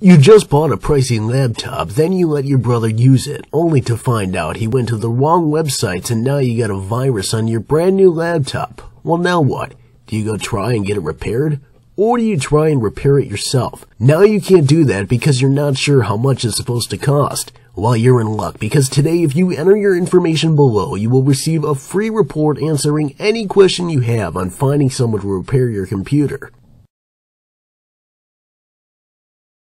You just bought a pricey laptop, then you let your brother use it, only to find out he went to the wrong websites and now you got a virus on your brand new laptop. Well, now what? Do you go try and get it repaired? Or do you try and repair it yourself? Now you can't do that because you're not sure how much it's supposed to cost. Well, you're in luck because today if you enter your information below, you will receive a free report answering any question you have on finding someone to repair your computer.